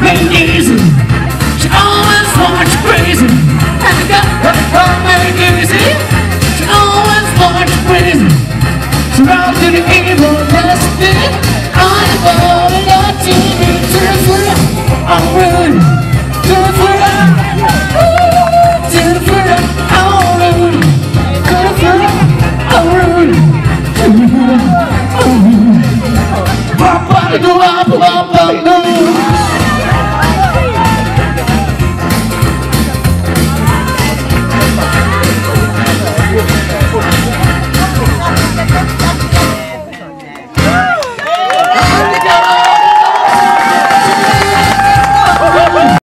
make it easy. She always wants you crazy. And I got her make it easy. She always wants you crazy. Surround to the evil destiny. I'm falling out to me. To the floor, I'm rude. To the floor, to the floor, I'm rude. To the floor, I'm rude. To the floor, I'm rude. My body go up.